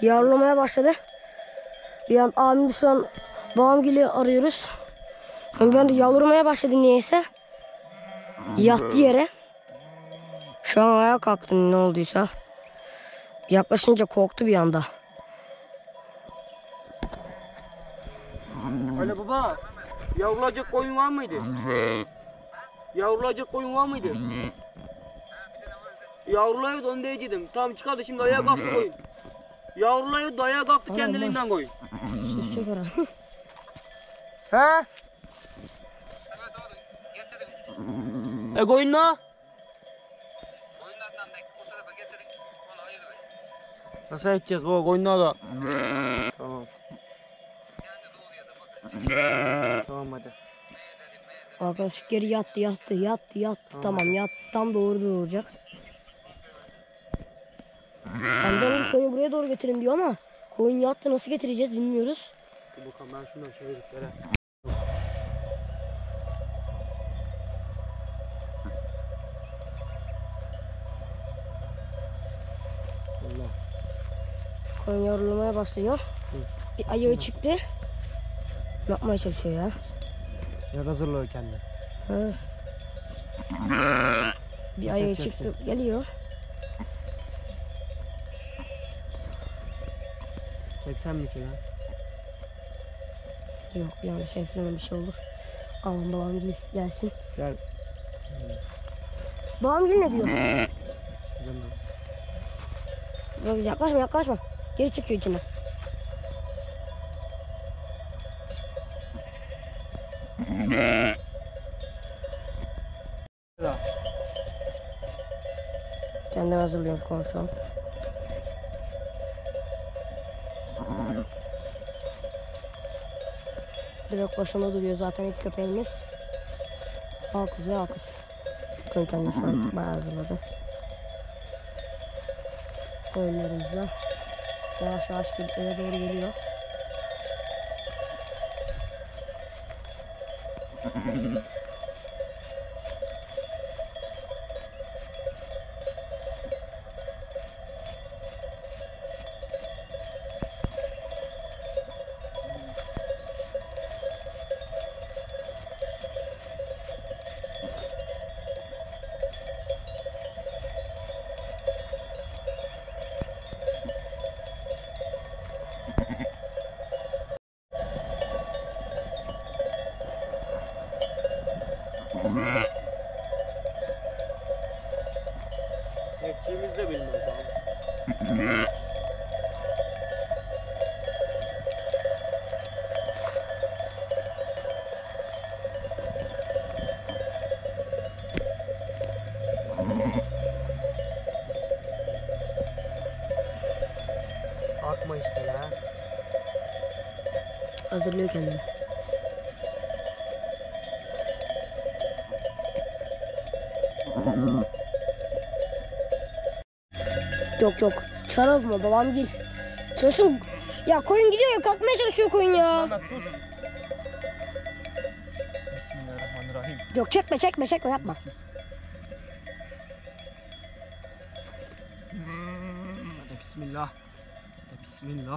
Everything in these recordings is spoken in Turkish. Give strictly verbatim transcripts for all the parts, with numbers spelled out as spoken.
Yavrulamaya başladı. Bir an abim şu an babam gibi arıyoruz. Bir anda yavrulamaya başladı niyeyse. Yattı yere. Şu an ayağa kalktı ne olduysa. Yaklaşınca korktu bir anda. Alo baba, yavrulacak koyun var mıydı? Yavrulacak koyun var mıydı? Yavruluyordu onu diyecektim. Tamam çıkardı şimdi ayağa kalktı koyun. Yavruluyordu ayağa kalktı kendiliğinden koyun. Sus çok ara. He? E koyun ne? Nasıl edeceğiz baba koyunlar da? Tamam. Tamam hadi. Arkadaş geri yattı yattı yattı yattı tamam, tamam yattı tam doğru doğuracak. Amcamın koyunu buraya doğru getirin diyor ama koyun yattı nasıl getireceğiz bilmiyoruz. Dur bakalım ben şundan çevirip vere. Allah. Koyun yavrulamaya başlıyor. Bir ayağı çıktı. Yapmaya çalışıyor ya. Ya hazırlıyor kendini. Ha. Bir ayağı çıktı ki? Geliyor. Çeksen mi ki lan? Yok yanlış yapıyorum bir şey olur. Aman babam gel gelsin. Gel. Babam gel ne diyor? Yok yaklaşma yaklaşma. Geri çekiyor içine. Kendim hazırlıyorum konuşalım. Direkt başında duruyor zaten ilk köpeğimiz. Al kız ve al kız. Koyun kendini şu an bayağı hazırladı. Koyunlarımızla yavaş yavaş eve doğru geliyor. Ekçiğimiz de bilmez abi. Bakma işte la. Hazırlıyor kendini. Yok yok. Çarpma babam gel. Susun. Ya koyun gidiyor ya kalkmaya çalışıyor koyun ya. Mehmet sus. Bismillahirrahmanirrahim. Yok çekme çekme çekme yapma. Hadi bismillah. Hadi bismillah.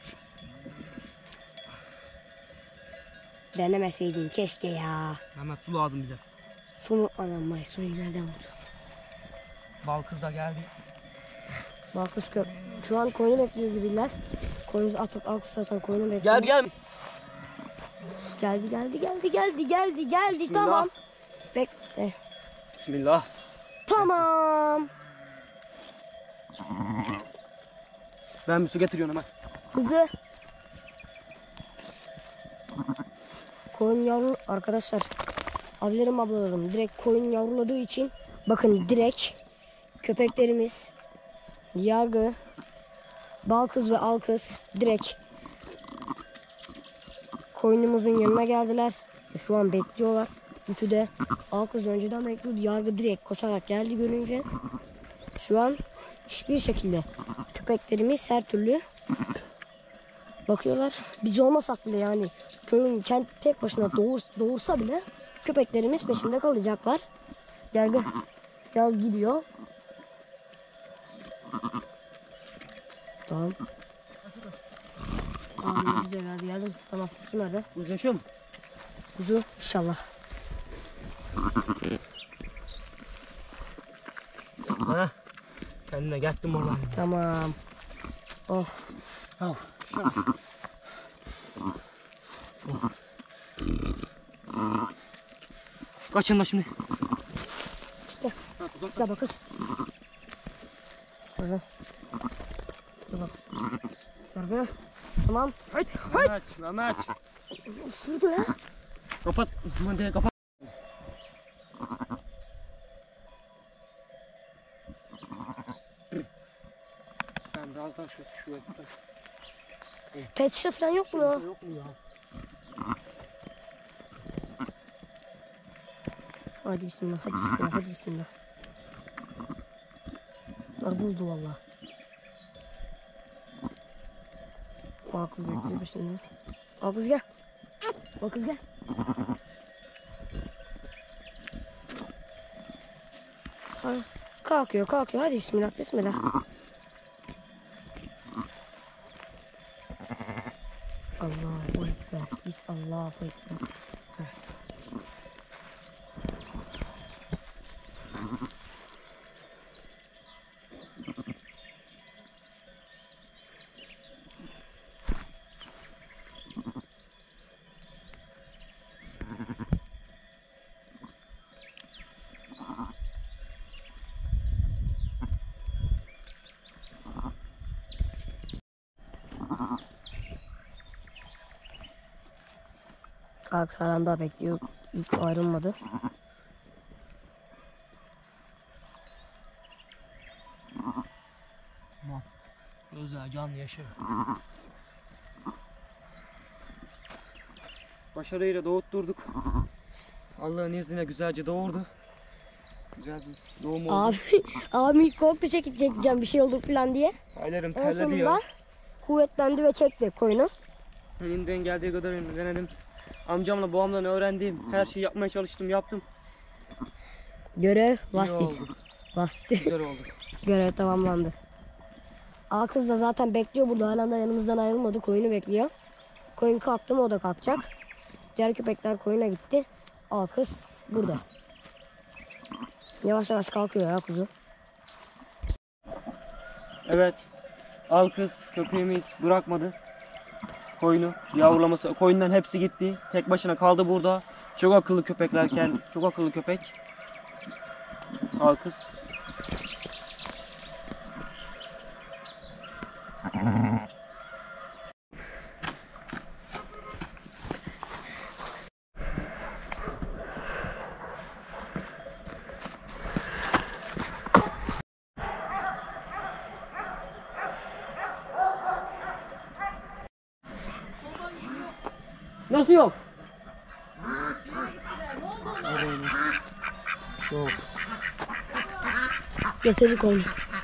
Denemeseydin keşke ya. Mehmet su lazım bize. Su anam may suyu ileriden alacağız. Bal kız da geldi. Balkız kör. Şu an koyunu bekliyor gibiler. Koyunuz atıp alkış zaten koyunu bekliyor. Gel gel. Geldi geldi geldi geldi geldi geldi Bismillah. tamam. Bekle. Bismillah. Tamam. Ben bir su getiriyorum hemen. Hızlı. Koyun yavru arkadaşlar. Abilerim ablalarım direkt koyun yavruladığı için bakın direkt köpeklerimiz Yargı, Balkız ve Alkız direkt koyunumuzun yanına geldiler. Şu an bekliyorlar. Üçü de Alkız önceden bekliyordu. Yargı direkt koşarak geldi görünce. Şu an hiçbir şekilde köpeklerimiz her türlü bakıyorlar. Biz olmasak bile yani köyün kendi tek başına doğur, doğursa bile köpeklerimiz peşinde kalacaklar. Gel gel. Gel gidiyor. Tamam. Abi güzel hadi geldim. Tamam kuzu nerede? Uzlaşıyor mu? Kuzu inşallah. Ha. Kendine geldim oradan. Tamam. Oh. Al. Kaçın lan şimdi. Gel. Gel bak kız. Kızım. Dur bak. Gördün. Tamam. Haydi. Mehmet. Mehmet. Sürdü lan. Kapat. Hadi kapat. Ben biraz daha şu şu Pet şişe falan yok mu ya? Yok mu ya? Hadi bismillah, hadi bismillah, hadi bismillah. Bunlar buldu valla. Aa kız bekliyor şimdi. Aa kız gel. Aa kız gel. Ha, kalkıyor kalkıyor hadi bismillah bismillah. Allahu Ekber. Biz Allahu Ekber. Aksaran daha bekliyor. İlk ayrılmadı. Tamam. Güzel canlı yaşıyor. Başarıyla doğurtturduk. Allah'ın izniyle güzelce doğurdu. Güzel bir doğum oldu. Abi, abi ilk korktu çekip çekeceğim bir şey olur falan diye. Aylarım En terledi sonunda ya. kuvvetlendi ve çekti koyunu. Elimden geldiği kadar denedim. Amcamla babamdan öğrendiğim her şeyi yapmaya çalıştım, yaptım. Görev İyi vastit. oldu. Vastit. Güzel oldu. Görev tamamlandı. Aa kız da zaten bekliyor burada. Hala da yanımızdan ayrılmadı. Koyunu bekliyor. Koyun kalktı mı o da kalkacak. Diğer köpekler koyuna gitti. Aa kız burada. Yavaş yavaş kalkıyor ya kuzu. Evet. Al kız köpeğimiz bırakmadı. Koyunu yavrulaması, koyundan hepsi gitti. Tek başına kaldı burada. Çok akıllı köpeklerken, çok akıllı köpek. Al kız. Nasıl yok? Çok. Getirdik koyunu.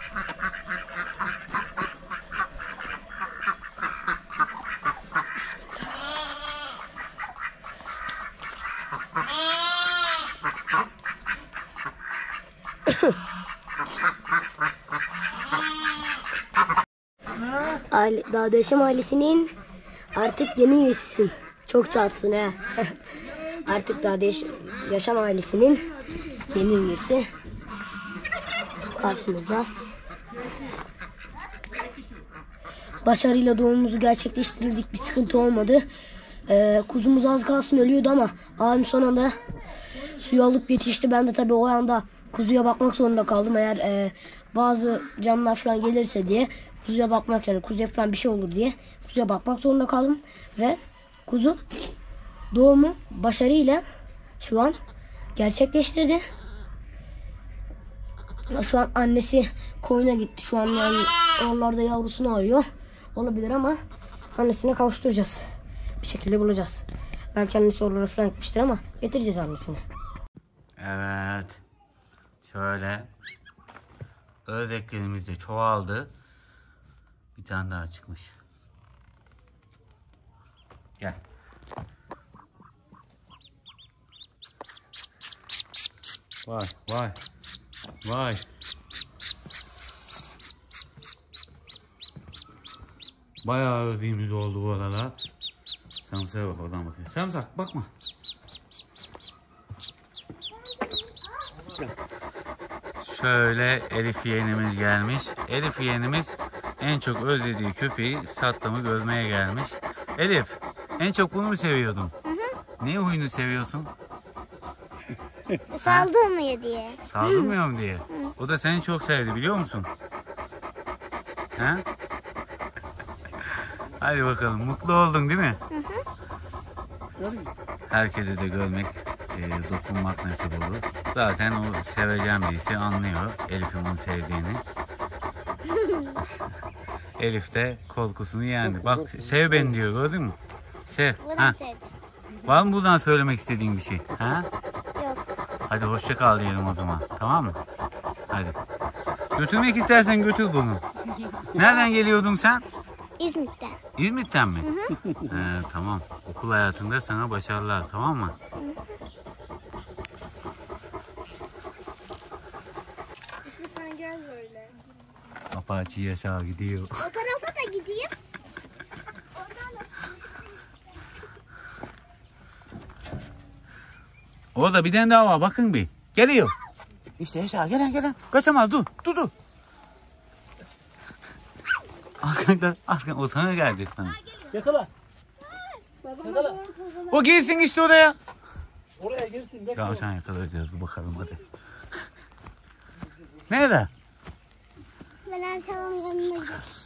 Aile, Dağdaşım ailesinin artık yeni üyesisin. Çok çatsın ha. Artık Dağdaş Yaşam ailesinin yeni üyesi. Karşınızda. Başarıyla doğumumuzu gerçekleştirdik. Bir sıkıntı olmadı. Ee, kuzumuz az kalsın ölüyordu ama abim son anda suyu alıp yetişti. Ben de tabii o anda kuzuya bakmak zorunda kaldım. Eğer e, bazı canlılar falan gelirse diye kuzuya bakmak yani kuzuya falan bir şey olur diye kuzuya bakmak zorunda kaldım. Ve kuzu doğumu başarıyla şu an gerçekleştirdi. Şu an annesi koyuna gitti. Şu an yani oralarda yavrusunu arıyor. Olabilir ama annesine kavuşturacağız. Bir şekilde bulacağız. Belki annesi oralara falan gitmiştir ama getireceğiz annesini. Evet. Şöyle. Ördeklerimiz de çoğaldı. Bir tane daha çıkmış. Gel. Vay vay. Vay. Bayağı ördüğümüz oldu bu aralar. Samsak'a bak, oradan bakıyor. Samsak bakma. Şöyle Elif yeğenimiz gelmiş. Elif yeğenimiz en çok özlediği köpeği Saddam'ı görmeye gelmiş. Elif, en çok bunu mu seviyordun? Hı hı. Ne huyunu seviyorsun? Saldırmıyor diye. Saldırmıyorum diye. O da seni çok sevdi, biliyor musun? He? Hadi bakalım, mutlu oldun değil mi? Hı hı. Herkese de görmek, e, dokunmak nasip olur. Zaten o seveceğim birisi anlıyor Elif'in onu sevdiğini. Elif de korkusunu yendi. Bak, sev beni diyor, gördün mü? Sev. Ha? Var mı buradan söylemek istediğin bir şey? Ha? Yok. Hadi hoşça kal diyelim o zaman. Tamam mı? Hadi. Götürmek istersen götür bunu. Nereden geliyordun sen? İzmit'ten. İzmit'ten mi? Hı hı. He, tamam. Okul hayatında sana başarılar, tamam mı? Hı hı. İşte sen gel böyle. Apache Yaşar gidiyor. O tarafa da gideyim. Orada bir tane daha var, bakın bir. Geliyor. İşte Yaşar, gelen gelen. Kaçamaz, dur dur dur. Arkandan, arkan o sana gelecek sana. Yakala. Yakala. O gelsin işte oraya. Oraya gelsin. Bekle. Tavşan yakalayacağız, bakalım hadi. Nerede? Ben akşamın yanına gidiyorum.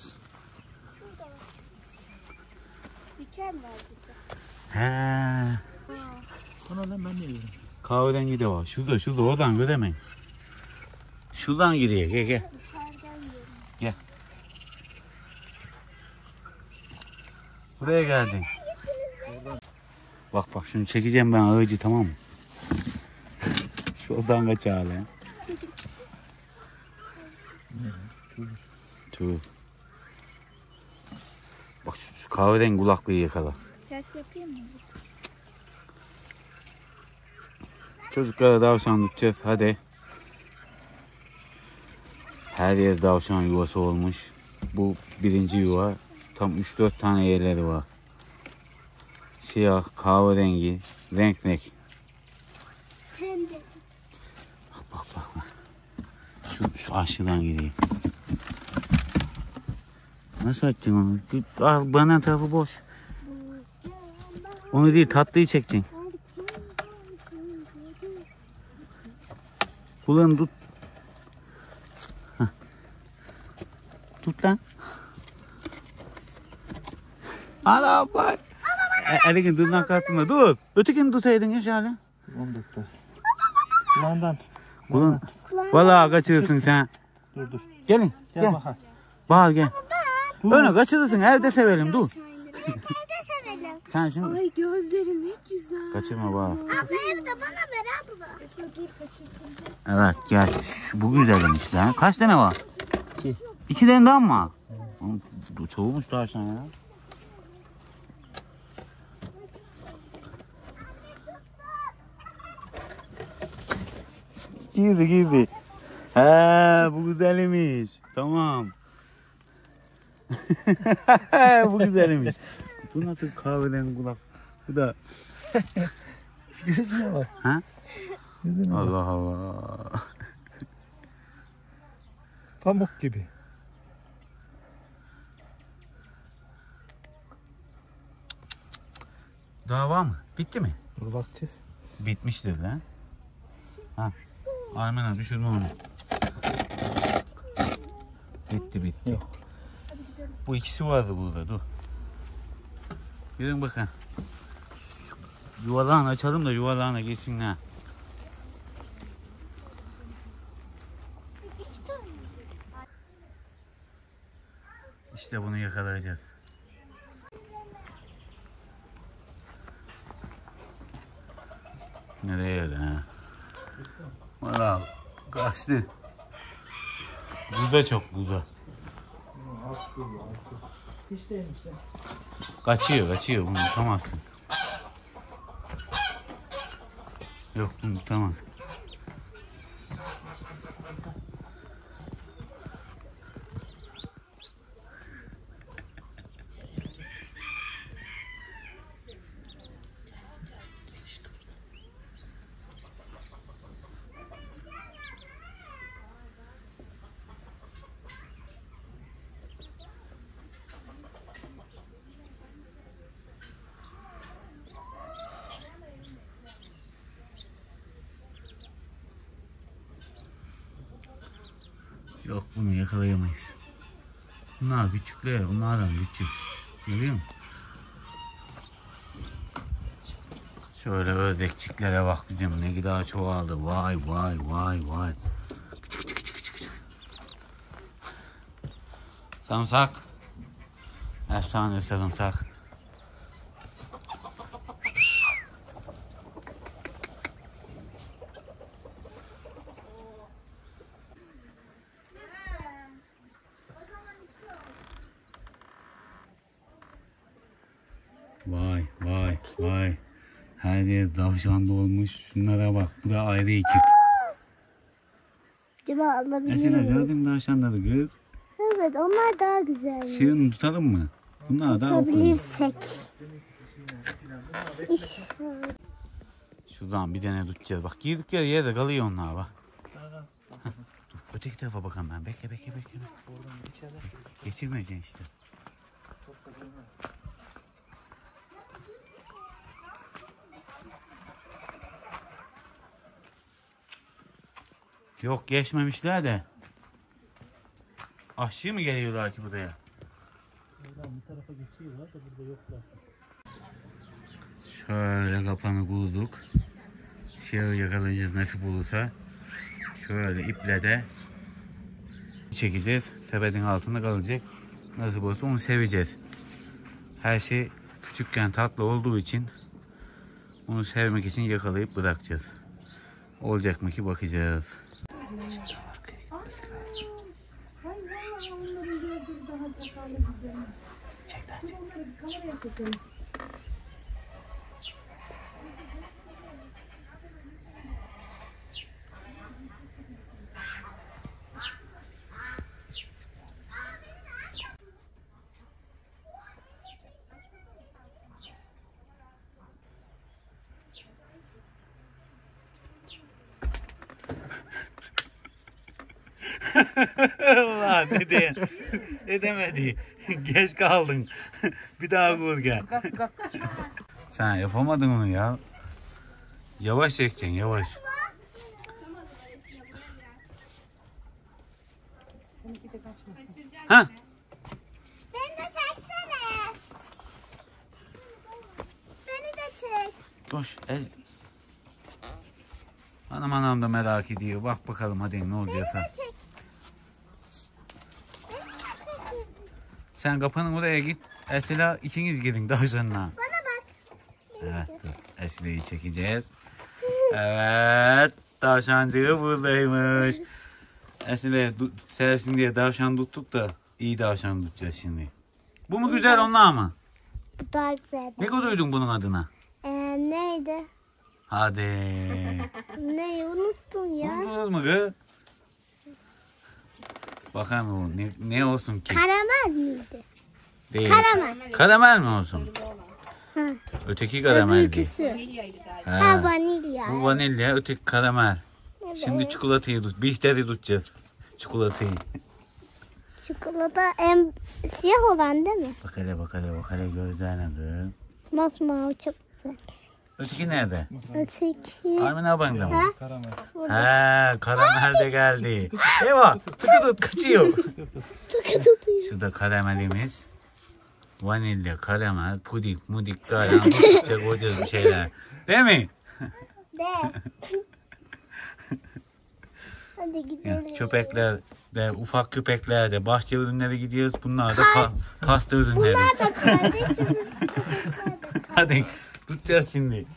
Diken var burada. He. Ona lan ben ne diyorum? Kahveden gidiyor. Şurada şurada, oradan göremeyin. Şuradan gidiyor, gel gel. Dışarıdan yiyorum. Gel. Buraya geldin. Bak bak, şunu çekeceğim ben ağacı, tamam mı? Şuradan kaç hala. Tüh. Bak şu, şu kahveden kulaklığı yakala. Ses yapayım mı? Çocuklara tavşan tutacağız, hadi. Her yer tavşan yuvası olmuş. Bu birinci yuva. Tam üç dört tane yerleri var. Siyah, kahverengi, renk renk. Hem de. Bak bak bak. bak. Şu, şu aşağıdan gideyim. Nasıl açacaksın onu? Ah, bana tarafı boş. Onu değil, tatlıyı çekeceksin. Kulağını tut. Heh. Tut lan. Ana bak. E, elini tırnak attırma. Dur. Ötekini tutaydın ya şöyle. Onu tuttu. Kulağından. Kulağın. Vallahi kaçırırsın sen. Dur dur. Gelin. Gel, Gel. bakalım. Bahar gel. Öyle kaçırırsın. Evde sevelim. Dur. Evde sevelim. Sen şimdi. Ay gözleri ne güzel. Kaçırma Bahar. Abla evde bana ver abla. Dur kaçırdım. Evet gel. Şu, bu güzelmiş lan. Kaç tane var? İki. İki tane daha mı var? Oğlum, bu çoğulmuş tavşan ya. Gibi gibi. He, bu güzelmiş. Tamam. Bu güzelmiş. Bu nasıl kahveden kulak? Bu da. Gözüne bak. Ha? Gözüne bak. Allah Allah. Pamuk gibi. Daha var mı? Bitti mi? Dur bakacağız. Bitmiştir lan. Ha. Armena düşürme onu. Bitti bitti. Yok. Bu ikisi vardı burada, dur. Yürüyün bakın. Yuvalarını açalım da yuvalarına geçsinler. İşte bunu yakalayacağız. Nereye öyle ha? Valla kaçtı. Burada çok burada. Kaçıyor kaçıyor, bunu tutamazsın. Yok, bunu tutamaz. Yok, bunu yakalayamayız. Bunlar küçükler, bunlardan küçük. Görüyor musun? Şöyle ördekçiklere bak bizim, ne kadar çoğaldı. Vay vay vay vay. Küçük küçük küçük küçük küçük. Sarımsak. Efsane sarımsak. Vay vay vay. Her yer tavşan dolmuş. Şunlara bak. Bu da ayrı ekip. Acaba alabilir Mesela miyiz? gördün mü tavşanları kız? Evet, onlar daha güzel. Sığın tutalım mı? Bunlar daha ufak. Tutabilirsek. Şuradan bir tane tutacağız. Bak girdikleri yerde kalıyor onlar bak. Heh, dur öteki tarafa bakalım ben. Bekle bekle bekle. Geçirmeyeceksin işte. Yok geçmemişler de. Aşçı mı geliyorlar ki buraya? Buradan bu tarafa geçiyorlar da burada yoklar. Şöyle kapanı kurduk. Siyahı yakalayacağız nasip olursa. Şöyle iple de çekeceğiz. Sepetin altında kalacak. Nasıl olursa onu seveceğiz. Her şey küçükken tatlı olduğu için onu sevmek için yakalayıp bırakacağız. Olacak mı ki bakacağız. Allah ne diye ne demedi. Geç kaldın. Bir daha vur gel. Sen yapamadın onu ya. Yavaş çekeceksin yavaş. Ha? Beni de çeksene. Beni de çek. Koş. El. Hanım anam da merak ediyor. Bak bakalım hadi ne olacaksa. Çek. Sen kapının oraya git. Esila ikiniz gidin tavşanına. Bana bak. Evet dur. Esile'yi çekeceğiz. Evet. Tavşancığı buradaymış. Esile sevsin diye tavşan tuttuk da iyi tavşan tutacağız şimdi. Bu mu güzel onlar mı? Bu daha güzel. Ne koduydun bunun adına? Ee, neydi? Hadi. Neyi unuttum ya. Unutulur mu kız? Bakalım o ne, ne olsun ki? Karamel miydi? Değil. Karamel. Karamel mi olsun? Ha. Öteki karamel değil. Öbürküsü. Ha. Ha, vanilya. Bu vanilya, öteki karamel. Evet. Şimdi çikolatayı tut. Bihteri tutacağız. Çikolatayı. Çikolata en siyah olan değil mi? Bak hele bak hele bak hele gözlerine kız. Masmavi çok güzel. Öteki nerede? Öteki. Armin abanda mı? Ha? He, karamel de geldi. Eyvah, tıkı tut kaçıyor. Tıkı tutuyor. Şurada karamelimiz. Vanilya, karamel, pudik, mudik, garan, tutacak koyacağız bir şeyler. Değil mi? De. Hadi Ya, gidelim. köpekler de, ufak köpekler de, bahçe ürünleri gidiyoruz. Bunlar da pa pasta ürünleri. Bunlar da kardeşim. Hadi tutacağız şimdi.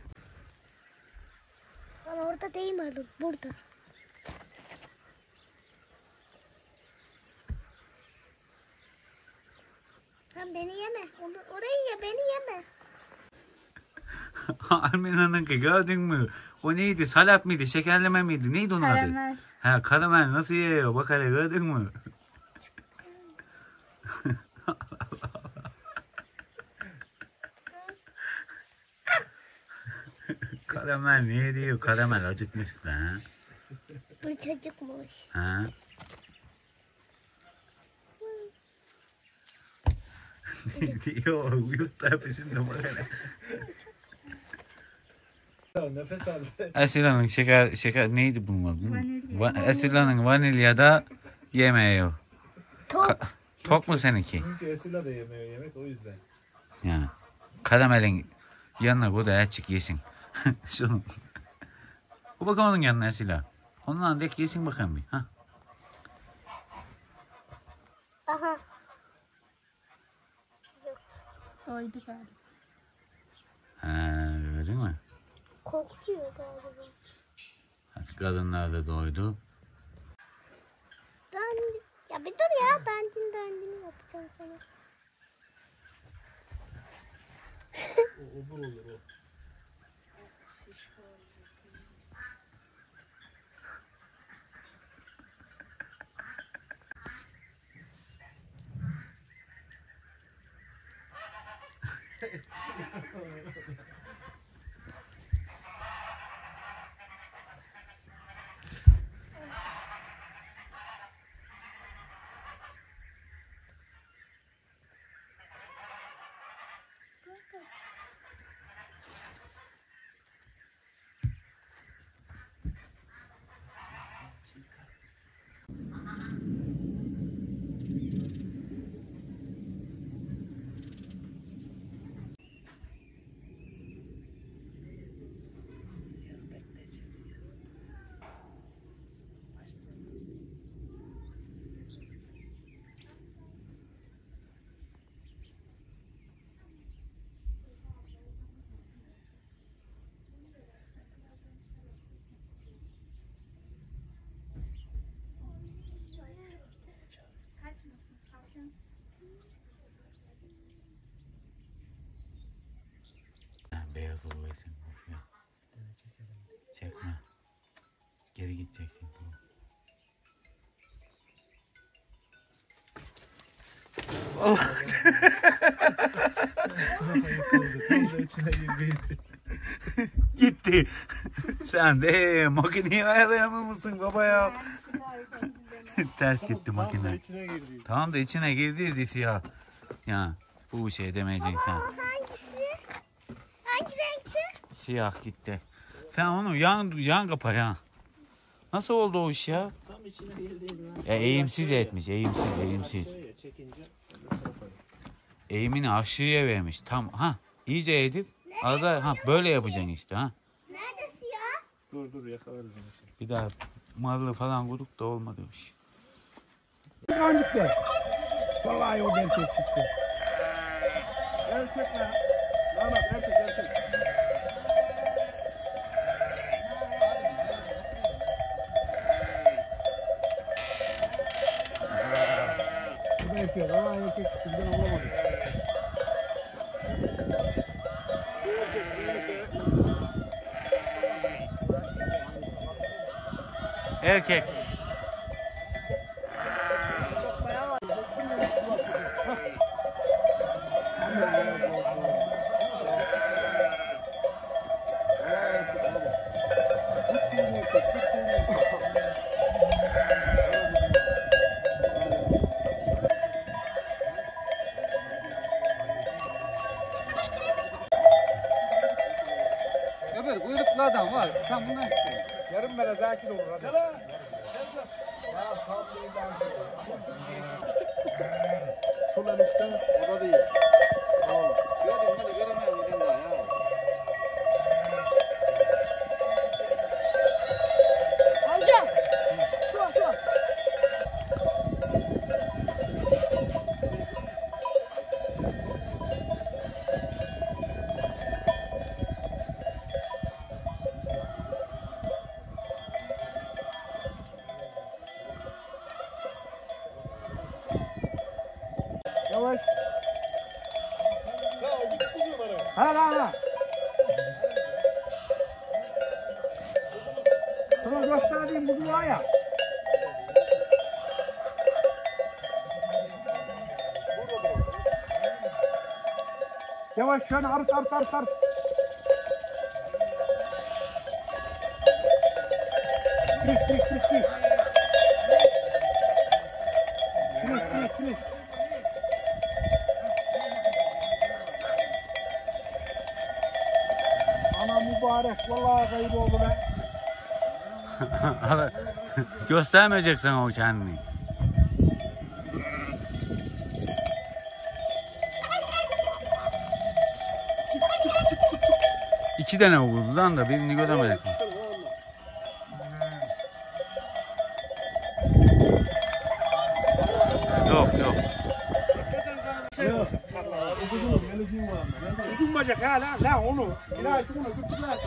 Lan orada değil mi oğlum? Burada. Lan beni yeme. Onu, orayı ye, beni yeme. Almena'nınki gördün mü? O neydi? Salat mıydı? Şekerleme miydi? Neydi onun adı? Karamel. Ha, karamel nasıl yiyor? Bak hele gördün mü? Karamel niye diyor? Karamel acıkmış da ha? Bu çocukmuş. Ha? diyor, uyut da peşinde bak hele. Nefes al. Esila'nın şeker, şeker neydi bunun adı? Va Esila'nın vanilyada Yemiyor. Tok. Ka- tok mu seninki? Çünkü Esila da yemiyor yemek o yüzden. Ya. Karamelin yanına bu da açık yesin. Şunu. Bu bakalım onun yanına Esila. Ondan dek yesin bakalım bir. Ha. Aha. Doydu galiba. Ha, gördün mü? Korkuyor galiba. Hadi kadınlar da doydu. Ben... Ya bir dur ya. Dandin dandini yapacağım sana. O obur olur o. Beyaz oluyorsun. Of ya. Çekme. Geri gideceksin. Tam da içine girdiydi. Gitti. Sen de makineyi ayarlayamamışsın baba ya. Ters gitti Tam da makine. içine girdiydi. Tamam da içine girdiydi siyah. Ya bu şey demeyeceksin sen. Hangisi? Hangi renkti? Siyah gitti. Sen onu yan yan kapa ya. Nasıl oldu o iş ya? Tam içine girdiydi lan. E, eğimsiz etmiş. Eğimsiz, eğimsiz. Şöyle çekince. Eğimini aşağıya vermiş. Tam ha iyice eğdir. Arada ha böyle yapacaksın işte ha. Nerede siyah? Dur dur yakalarız onu şimdi. Bir daha mallı falan kurduk da olmadı o iş. Kancıklar. Vallahi o erkek çıktı. Erkek lan. Damat erkek erkek. Bu da erkek. Vallahi erkek çıktı. Ben anlamadım. Erkek. Öbür kuyruklu adam var. Sen bundan istiyorsun. Yarım bere zakir olur hadi. Şulan işte o da değil. Gördün mü? Göremiyorum dedin daha ya. Amca. Şu şu. Yavaş. Ha ha ha. Sana gösterdiğim bu dua ya. Yavaş şöyle art art art art. Klik klik klik klik. Klik klik klik. Ana mübarek vallahi kayıp oldu be. Göstermeyeceksen o kendini. iki tane o kuzudan da birini göremedik. Yok yok. Uzun bacak ha la la onu. La şunu götürler.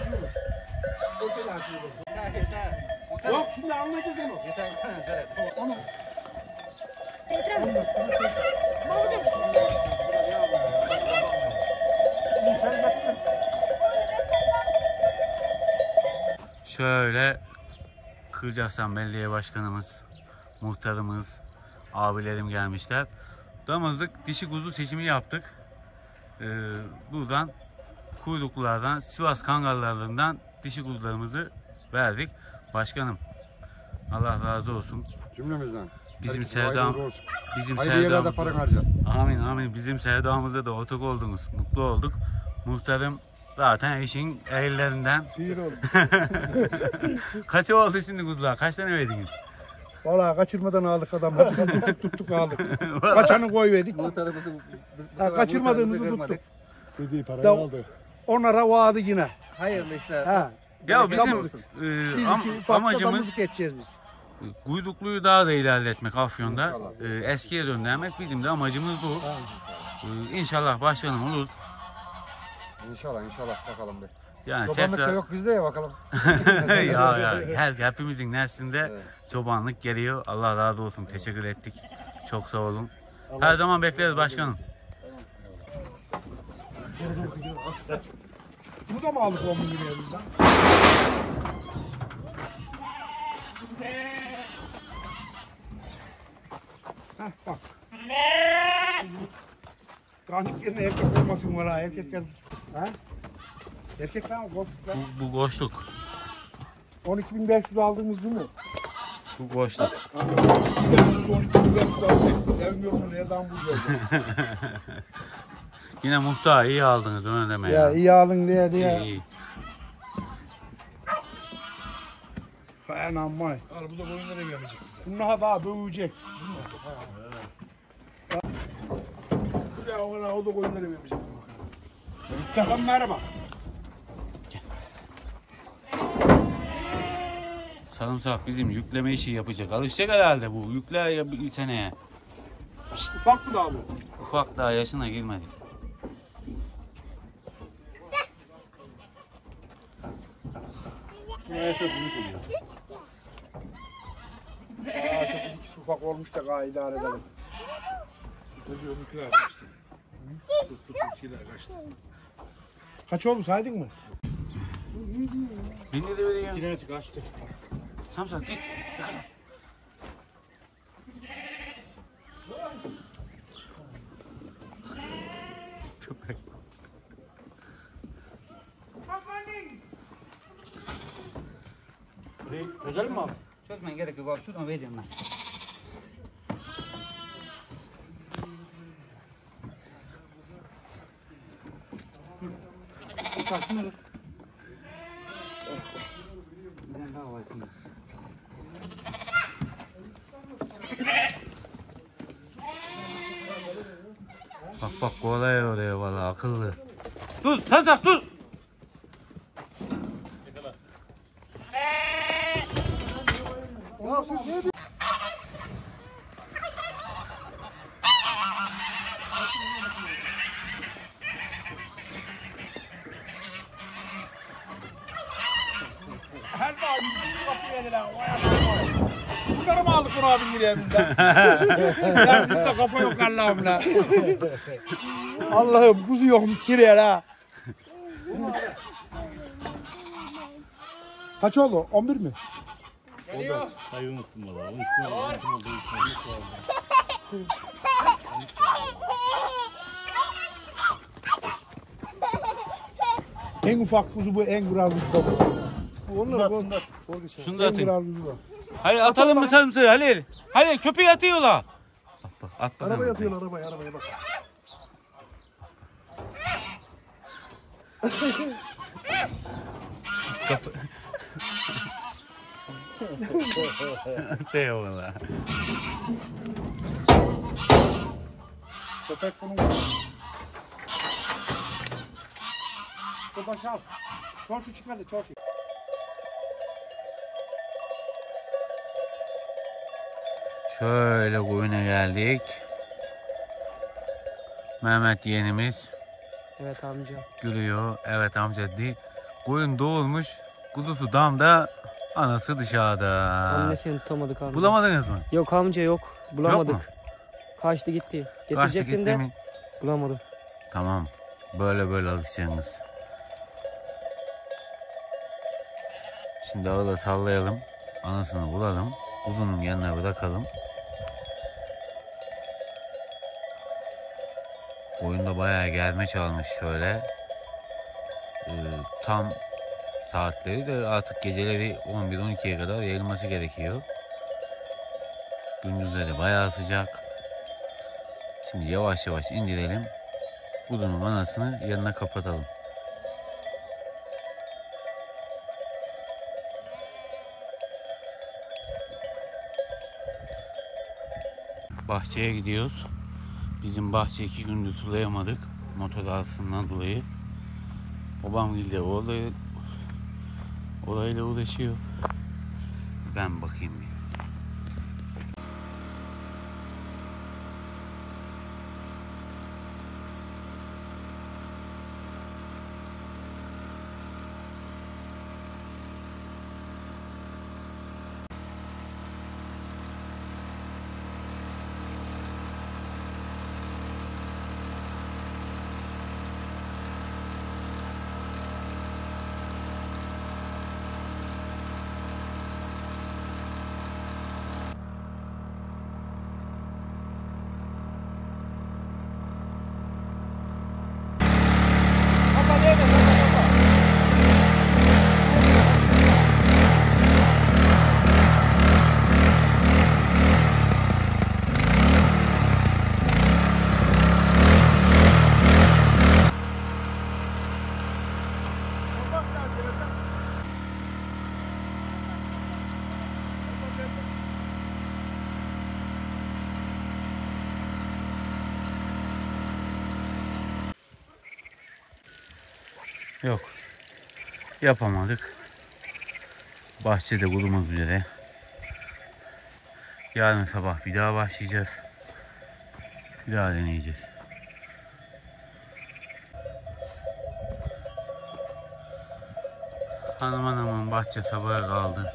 Yok şimdi anlayacağız onu. Onu. Şöyle Kırcaaslan Belediye Başkanımız, muhtarımız, abilerim gelmişler. Damızlık dişi kuzu seçimi yaptık. Ee, buradan kuyruklulardan, Sivas Kangallarından dişi kuzularımızı verdik. Başkanım Allah razı olsun. Cümlemizden. Bizim Herkese hayırlı sevdam, olsun. bizim Hayırlı yerlerde sevdamıza, paran harca. amin amin. Bizim sevdamıza da ortak oldunuz, mutlu olduk. Muhtarım zaten işin eğillerinden. Bir oldu. Kaç oldu şimdi kuzular? Kaç tane verdiniz? Valla kaçırmadan aldık adam. Hadi tuttuk tuttuk aldık. Kaçanı koy verdik. Ha, kaçırmadığımızı tuttuk. Dediği parayı Da- aldı. Onlara vaadi yine. Hayırlı işler. Ha. Ya bizim Biz e, am- iki ufakta amacımız damızlık edeceğiz biz. kuyrukluyu daha da ilerletmek Afyon'da. E, eskiye döndürmek bizim de amacımız bu. E, İnşallah başkanım olur. İnşallah inşallah bakalım be. Yani Çobanlık da tekrar yok bizde ya bakalım. ya ya her hepimizin neslinde çobanlık geliyor. Allah razı olsun. Teşekkür ettik. Çok sağ olun. Her zaman bekleriz başkanım. Burada mı aldık on bin liraya bizden? Heh bak. Kancık yerine erkek olmasın valla erkekler. Ha? Erkekler mi? Boşluklar. Bu, bu boşluk. on iki bin beş yüz aldığımız değil mi? Bu boşluk. on iki bin beş yüz aldık. Evim yok mu? Nereden bulacağız? Yine muhtar iyi aldınız öyle deme ya. Ya iyi alın diye diye. İyi, iyi. Anam vay. Al bu da boyunlara gelecek bize. Bunlar daha büyüyecek. Ya o da o da boyunlara gelecek. Tamam merhaba. Sarımsak bizim yükleme işi yapacak. Alışacak herhalde bu. Yükler ya bir seneye. Ufak mı daha bu? Ufak daha yaşına girmedi. Neyse bunu söylüyor. Aa, çok ikisi ufak olmuş da gayet idare edelim. Çocuğun ikiler kaçtı. Tut tut ikiler kaçtı. Kaç oldu saydın mı? Bindi de vereyim. İkiler kaçtı. Sarımsak git. Köpek. Çözelim mi abi? Çözmen gerek yok abi. Şuradan vereceğim ben. Bak bak kolay oraya valla akıllı. Dur sarımsak dur. Ya siz ne diyorsunuz? Her daha yüzünü kapı yediler. Vay Allah'ım. Bunları mı aldık bunu abin liraya bizden? Ya bizde kafa yok Allah'ım la. Allah'ım kuzu yok liraya la. Kaç oldu? on bir mi? Sayı unuttum valla. on üç oldu. En ufak kuzu bu, en kral kuzu da bu. Bu onlar bu. Şunu da En atın. kral kuzu bu. Halil atalım mı sarımsağı Halil? Halil köpeği atıyorlar. Bak bak at bakalım. Arabaya atıyorlar arabaya, arabaya bak. Kapı. Değil valla. Köpek bunun. O başı al. Çorsu çıkmadı çorsu. Şöyle koyuna geldik. Mehmet yeğenimiz Evet amca. gülüyor. Evet amca di. Koyun doğulmuş. Kuzusu damda, anası dışarıda. Annesini tutamadık amca. Bulamadınız mı? Yok amca yok. Bulamadık. Yok Kaçtı gitti. Kaçtı Getirecektim gitti de mi? bulamadım. Tamam. Böyle böyle alışacaksınız. Şimdi ağla sallayalım. Anasını bulalım. Kuzunun yanına bırakalım. Koyun da bayağı gelme çalmış şöyle. Ee, tam saatleri de artık geceleri on bir on ikiye kadar yayılması gerekiyor. Gündüzleri bayağı sıcak. Şimdi yavaş yavaş indirelim. Kuzunun anasını yanına kapatalım. Bahçeye gidiyoruz. Bizim bahçe iki gündür sulayamadık. Motor arızasından dolayı. Babam gilde olayı, olayla uğraşıyor. Ben bakayım bir. Yok. Yapamadık. Bahçede bulunmak üzere. Yarın sabah bir daha başlayacağız. Bir daha deneyeceğiz. Hanım hanımın bahçe sabaha kaldı.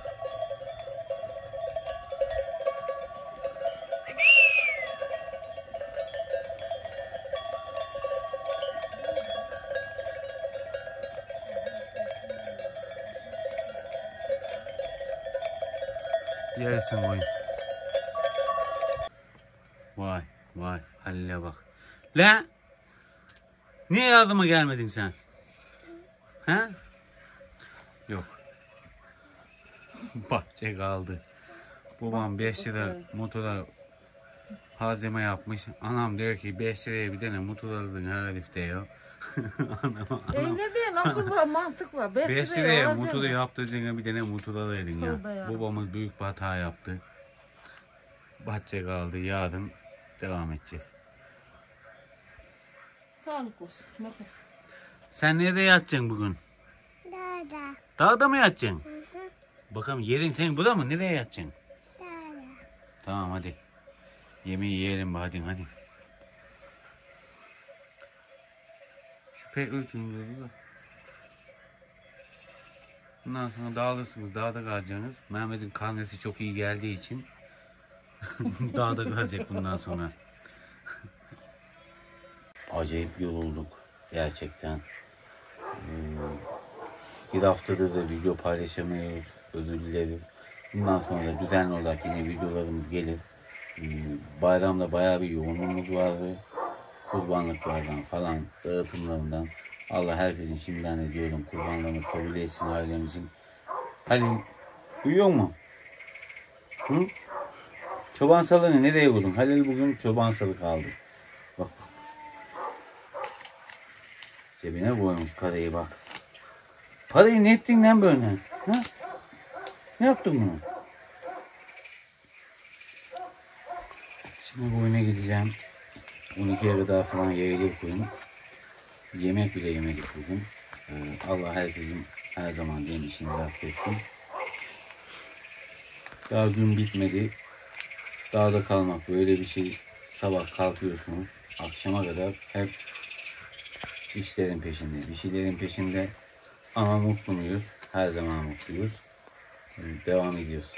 Yersin oyun. Vay vay Halil'e bak. La! Niye yardıma gelmedin sen? Ha? Yok. Bahçe kaldı. Babam beş lira motora harcama yapmış. Anam diyor ki beş liraya bir tane motor aldın herif diyor. Anam, anam. Ne diyeyim akıl var mantık var. beş liraya motoru yaptıracağına bir tane motor alaydın ya. Tövbe ya. Babamız büyük bir hata yaptı. Bahçe kaldı. Yarın devam edeceğiz. Sağlık olsun. Bakın. Sen nerede yatacaksın bugün? Dada. Dağda mı yatacaksın? Bakalım yerin senin burada mı? Nereye yatacaksın? Dada. Tamam hadi. Yemeği yiyelim hadi hadi. Şu pek ürkünüyordu da. Bundan sonra dağılırsınız. Dağda kalacaksınız. Mehmet'in karnesi çok iyi geldiği için dağda kalacak bundan sonra. Acayip yorulduk. Gerçekten. Hmm. Bir haftadır da video paylaşamıyoruz. Özür dileriz. Bundan sonra düzenli olarak yine videolarımız gelir. Bayramda bayağı bir yoğunluğumuz vardı. Kurbanlıklardan falan, dağıtımlarından. Allah herkesin şimdiden ediyorum kurbanlarını kabul etsin ailemizin. Halil, uyuyor mu? Hı? Çoban salını nereye buldun? Halil bugün çoban salı kaldı. Bak. Cebine koymuş parayı bak. Parayı ne ettin lan böyle? Ha? Ne yaptın bunu? Şimdi koyuna gideceğim. on ikiye kadar falan yayılır koyun. Yemek bile yemedik bugün. Ee, Allah herkesin her zaman diyen işini rast etsin. Daha gün bitmedi. Dağda kalmak böyle bir şey. Sabah kalkıyorsunuz. Akşama kadar hep işlerin peşinde, bir şeylerin peşinde. Ama mutlu muyuz? Her zaman mutluyuz. Ee, Devam ediyoruz.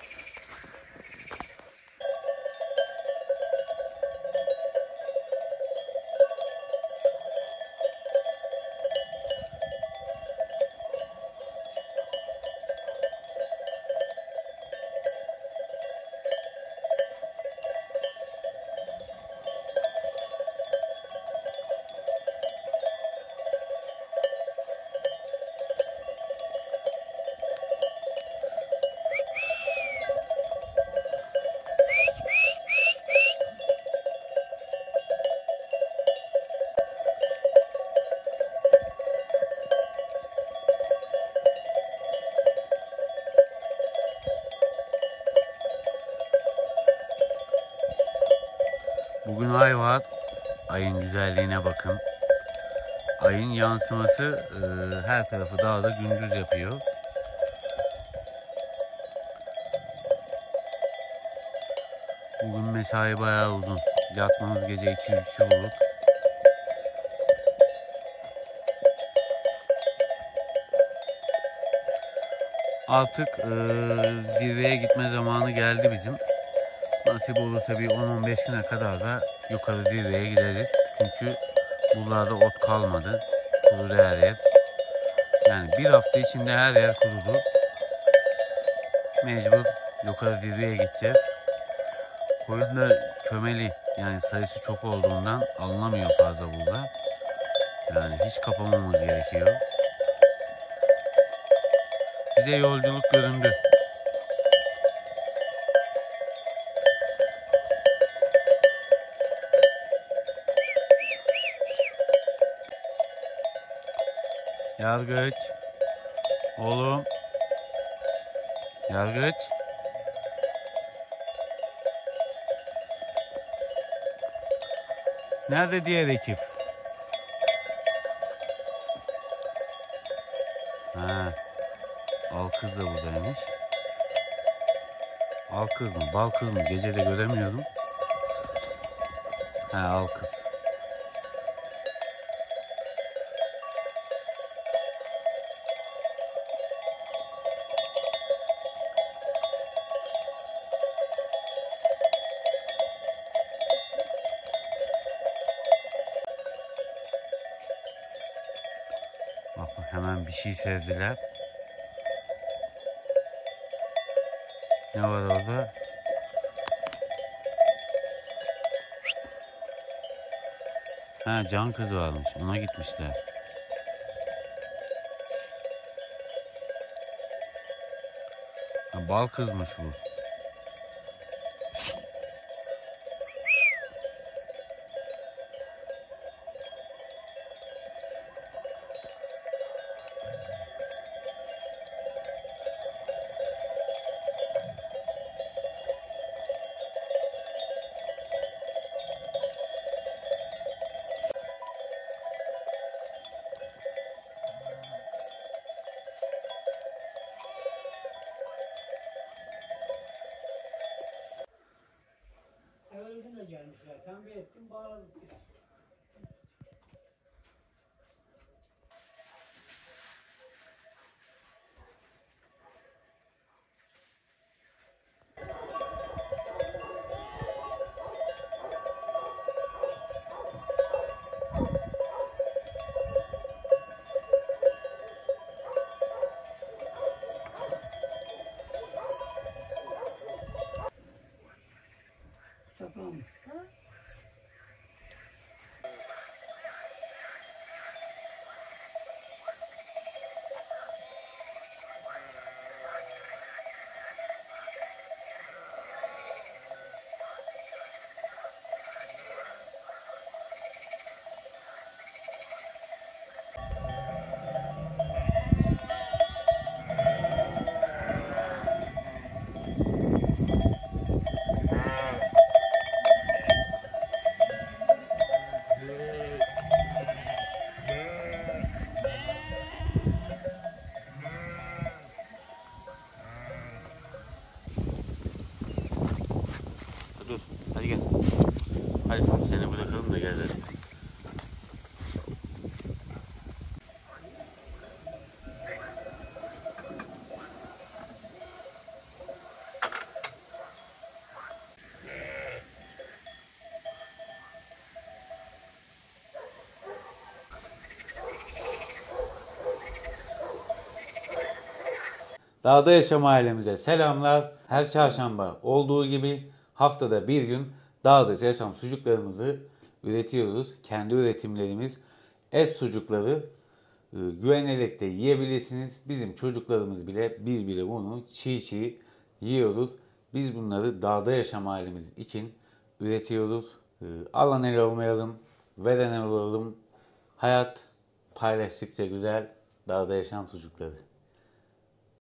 Bugün ay var. Ayın güzelliğine bakın. Ayın yansıması e, her tarafı dağda gündüz yapıyor. Bugün mesai bayağı uzun. Yatmamız gece iki üçü bulur. Artık e, zirveye gitme zamanı geldi bizim. Nasip olursa bir on on beş güne kadar da yukarı zirveye gideriz. Çünkü buralarda ot kalmadı. Kurudu her yer. Yani bir hafta içinde her yer kurudu. Mecbur yukarı zirveye gideceğiz. Koyun da çömeli, yani sayısı çok olduğundan alınamıyor fazla burada. Yani hiç kapamamız gerekiyor. Bize yolculuk göründü. Yargıç. Oğlum. Yargıç. Nerede diğer ekip? Ha. Al kız da buradaymış. Al kız mı? Bal kız mı? Gece de göremiyorum. Ha, al kız. Bak bak, hemen bir şey sezdiler. Ne var orada? Ha, can kız varmış. Ona gitmişler. Ha, bal kızmış bu. Dağda Yaşam ailemize selamlar. Her çarşamba olduğu gibi haftada bir gün Dağda Yaşam sucuklarımızı üretiyoruz. Kendi üretimlerimiz et sucukları e, güvenerek de yiyebilirsiniz. Bizim çocuklarımız bile biz bile bunu çiğ çiğ yiyoruz. Biz bunları Dağda Yaşam ailemiz için üretiyoruz. E, alan el olmayalım, veren el olalım. Hayat paylaştıkça güzel. Dağda Yaşam sucukları.